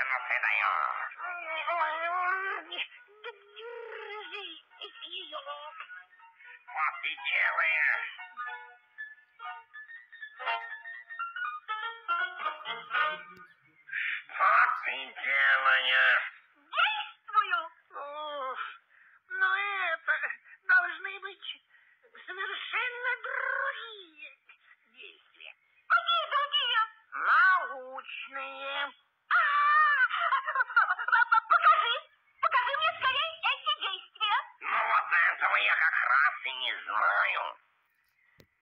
ну ты даешь. Вот и делаешь. Что ты делаешь? Действую. Но это должны быть совершенно другие действия. Какие другие? Научные. Покажи мне скорее эти действия. Ну вот этого я как раз и не знаю.